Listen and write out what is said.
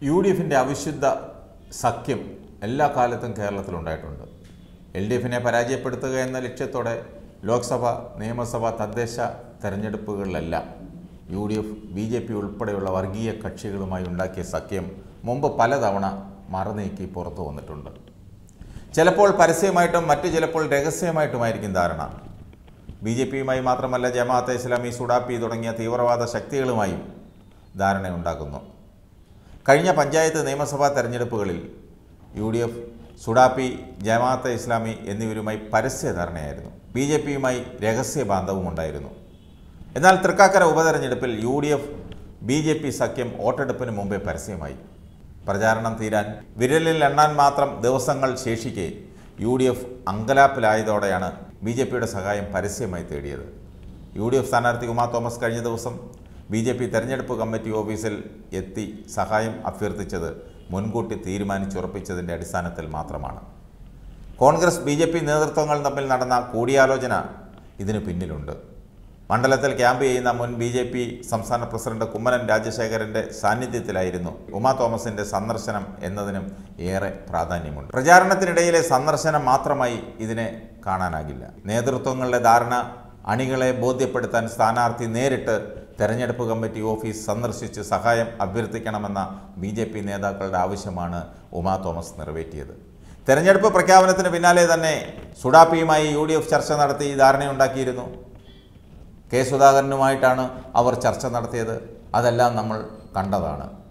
യു.ഡി.എഫിൻ്റെ അവിശുദ്ധ സഖ്യം എല്ലാ കാലത്തും കേരളത്തിലുണ്ടായിട്ടുണ്ട്. എൽ.ഡി.എഫിനെ പരാജയപ്പെടുത്തുക എന്ന ലക്ഷ്യത്തോടെ ലോക്സഭ, നിയമസഭ, തദ്ദേശ തെരഞ്ഞെടുപ്പുകളിലെല്ലാം യു.ഡി.എഫ്, ബി.ജെ.പി ഉൾപ്പെടെയുള്ള വർഗീയ കക്ഷികളുമായി ഉണ്ടാക്കിയ സഖ്യം മുമ്പ് പലതവണ മറനീക്കി പുറത്തു വന്നിട്ടുണ്ട്. ചിലപ്പോൾ പരസ്യമായിട്ടും മറ്റു ചിലപ്പോൾ രഹസ്യമായിട്ടുമായിരിക്കും ധാരണ. ബി.ജെ.പിയുമായി മാത്രമല്ല, ജമാഅത്തെ ഇസ്ലാമി, സുഡാപ്പി തുടങ്ങിയ തീവ്രവാദ ശക്തികളുമായും ധാരണയുണ്ടാക്കുന്നു. കഴിഞ്ഞ പഞ്ചായത്ത്, നിയമസഭാ തെരഞ്ഞെടുപ്പുകളിൽ യു.ഡി.എഫ്, സുഡാപ്പി, ജമാഅത്തെ ഇസ്ലാമി എന്നിവരുമായി പരസ്യ ധാരണയായിരുന്നു. ബി.ജെ.പിയുമായി രഹസ്യ ബാന്ധവും ഉണ്ടായിരുന്നു. എന്നാൽ തൃക്കാക്കര ഉപതെരഞ്ഞെടുപ്പിൽ യു.ഡി.എഫ്, ബി.ജെ.പി സഖ്യം വോട്ടെടുപ്പിന് മുമ്പേ പരസ്യമായി. പ്രചാരണം തീരാൻ വിരലിൽ എണ്ണാൻ മാത്രം ദിവസങ്ങൾ ശേഷിക്കെ യു.ഡി.എഫ് അങ്കലാപ്പിലായതോടെയാണ് ബി.ജെ.പിയുടെ സഹായം പരസ്യമായി തേടിയത്. യു.ഡി.എഫ് സ്ഥാനാർത്ഥി ഉമാ തോമസ് കഴിഞ്ഞ ദിവസം ബി.ജെ.പി തെരഞ്ഞെടുപ്പ് കമ്മിറ്റി ഓഫീസിൽ എത്തി സഹായം അഭ്യർത്ഥിച്ചത് മുൻകൂട്ടി തീരുമാനിച്ചുറപ്പിച്ചതിൻ്റെ അടിസ്ഥാനത്തിൽ മാത്രമാണ്. കോൺഗ്രസ്, ബി.ജെ.പി നേതൃത്വങ്ങൾ തമ്മിൽ നടന്ന കൂടിയാലോചന ഇതിന് പിന്നിലുണ്ട്. മണ്ഡലത്തിൽ ക്യാമ്പ് ചെയ്യുന്ന മുൻ ബി.ജെ.പി സംസ്ഥാന പ്രസിഡന്റ് കുമ്മനം രാജശേഖരൻ്റെ സാന്നിധ്യത്തിലായിരുന്നു ഉമാ തോമസിൻ്റെ സന്ദർശനം എന്നതിനും ഏറെ പ്രാധാന്യമുണ്ട്. പ്രചാരണത്തിനിടയിലെ സന്ദർശനം മാത്രമായി ഇതിനെ കാണാനാകില്ല. നേതൃത്വങ്ങളുടെ ധാരണ അണികളെ ബോധ്യപ്പെടുത്താൻ സ്ഥാനാർത്ഥി നേരിട്ട് തെരഞ്ഞെടുപ്പ് കമ്മിറ്റി ഓഫീസ് സന്ദർശിച്ച് സഹായം അഭ്യർത്ഥിക്കണമെന്ന ബി.ജെ.പി നേതാക്കളുടെ ആവശ്യമാണ് ഉമാ തോമസ് നിറവേറ്റിയത്. തെരഞ്ഞെടുപ്പ് പ്രഖ്യാപനത്തിന് പിന്നാലെ തന്നെ സുഡാപ്പിയുമായി യു.ഡി.എഫ് ചർച്ച നടത്തി ധാരണയുണ്ടാക്കിയിരുന്നു. കെ. സുധാകരനുമായിട്ടാണ് അവർ ചർച്ച നടത്തിയത്. അതെല്ലാം നമ്മൾ കണ്ടതാണ്.